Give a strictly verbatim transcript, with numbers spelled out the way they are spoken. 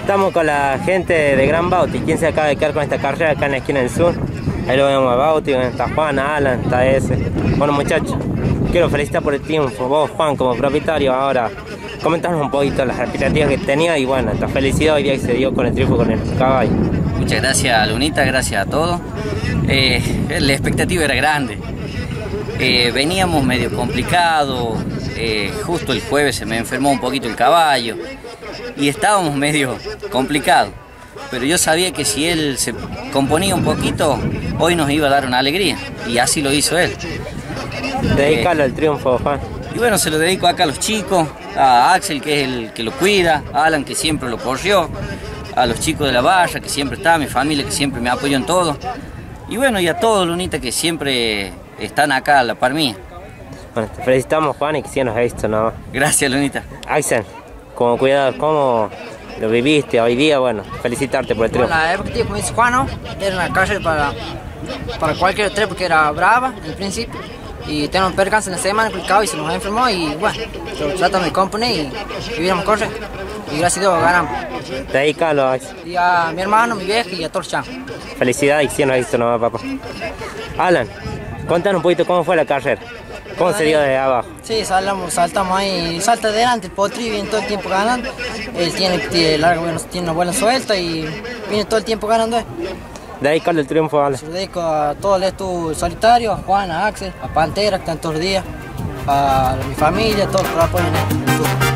Estamos con la gente de Gran Bauti. ¿Quién se acaba de quedar con esta carrera acá en la esquina del sur? Ahí lo vemos a Bauti, está Juan, Alan, está ese. Bueno, muchachos, quiero felicitar por el triunfo. Vos, Juan, como propietario, ahora comentanos un poquito las expectativas que tenía y bueno, esta felicidad hoy día que se dio con el triunfo con el caballo. Muchas gracias, Lunita, gracias a todos. Eh, la expectativa era grande. Eh, veníamos medio complicado. Eh, justo el jueves se me enfermó un poquito el caballo y estábamos medio complicados, pero yo sabía que si él se componía un poquito, hoy nos iba a dar una alegría, y así lo hizo él. Dedicarlo eh, al triunfo, Juan. Y bueno, se lo dedico acá a los chicos, a Axel, que es el que lo cuida, a Alan, que siempre lo corrió, a los chicos de la barra, que siempre está, a mi familia, que siempre me apoyó en todo, y bueno, y a todos, Lunita, que siempre están acá a la par mía. Bueno, te felicitamos, Juan, y que sí nos ha visto, ¿no? Gracias, Lunita. Axel, como cuidador, ¿cómo lo viviste hoy día? Bueno, felicitarte por el triunfo. Bueno, la época, como dice Juan, ¿no? Era una carrera para, para cualquier tres porque era brava en principio. Y tenemos un percance en la semana con el caballo y se nos enfermó y bueno, lo tratamos de componer y vivíamos correr. Y gracias a Dios ganamos. Dedícalo, Axel. Y a mi hermano, mi vieja y a todos los chavos. Felicidades y que sí nos ha visto, ¿no, papá? Alan, contanos un poquito cómo fue la carrera. ¿Cómo se dio de abajo? Sí, saltamos, saltamos ahí, salta adelante, el potri viene todo el tiempo ganando. Él tiene, tiene, largo, tiene una buena suelta y viene todo el tiempo ganando él. Dedícale el triunfo, Ale. Se lo dedico a todo el estudio solitario, a Juan, a Axel, a Pantera, que están todos los días, a mi familia, a todos los que lo apoyan en el tour.